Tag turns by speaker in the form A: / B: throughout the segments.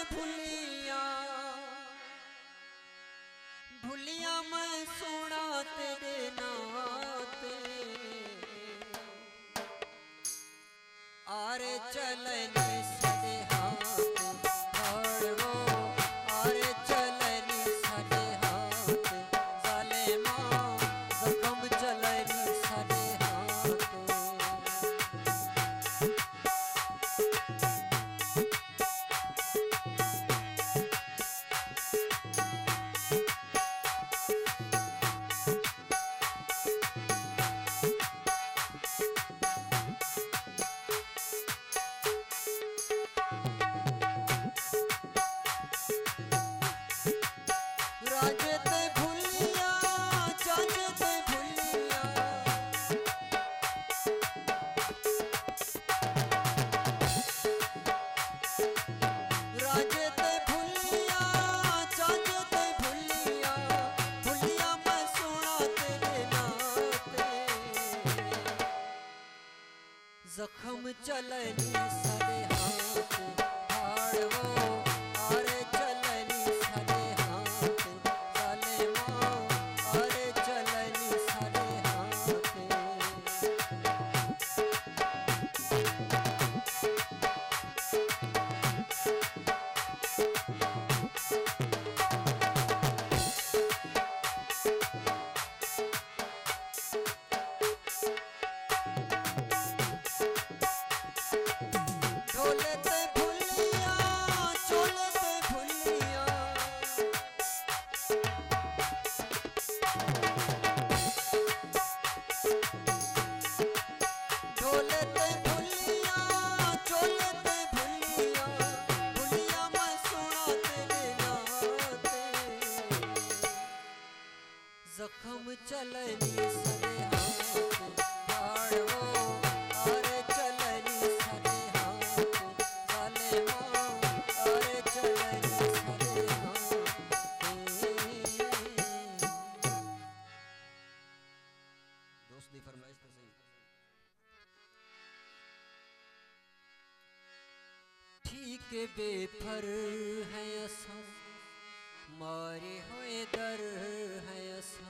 A: भुलिया भुलिया मैं सोना तेरे नाते आरे चलनी सदे हाथ पड़वो आरे चलनी सदे हाथ जालेमा जखम चलनी सदे हाथ राजते भुलिया चाचते भुलिया राजते भुलिया चाचते भुलिया भुलिया मैं सोना तेरे नाते जख्म चलनी सदे हाथ फाड़वो आरे चलनी सदे हाथ जालेमा आरे चलनी सदे हाथ ढोलते भुलिया चोलते भुलिया ढोलते भुलिया चोलते भुलिया भुलिया मैं सोना तेरे नाते जख्म चलनी सदे हाथ फाड़वो आरे चलनी सदे हाथ जालेमा आरे चलनी सदे हाथ दोस्त दी फरमाइश तो सही ठीक बेफर है असा मारे हुए दर है असा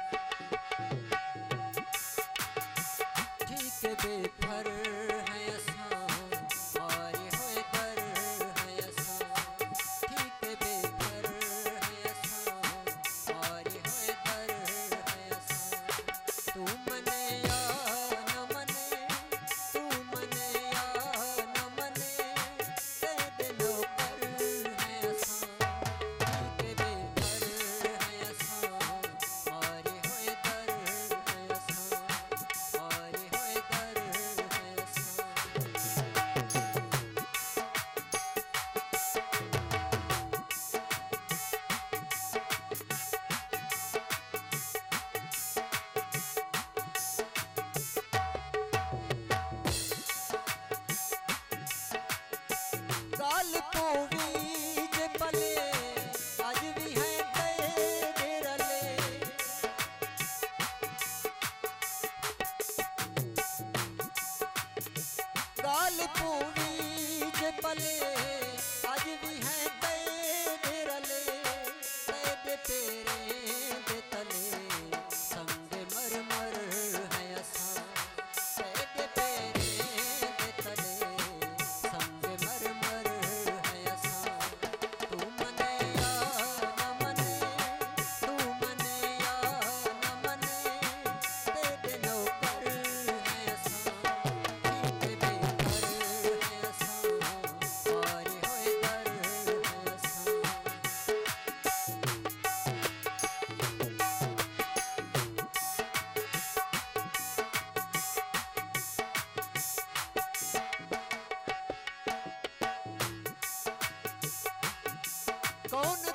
A: ठीक बेफर है असा मारे हुए दर है असा ठीक बेफर है असा मारे हुए दर है असा तू मने या न मने तू मने या न मने तेरे नौकर है असा ठीक बेफर है असा मारे हुए दर है असा मारे हुए दर है असा गाल पोवी जे पले आज भी है तेरे रले गाल पोवी जे पले आज भी है तेरे रले तेरे तेरे दे तले संग मर मर है असा तेरे तेरे दे तले संग मर मर है असा तू मने या न मने तू मने या न मने तेरे नौकर है असा ठीक बेफर है असा मारे हुए दर है असा कौन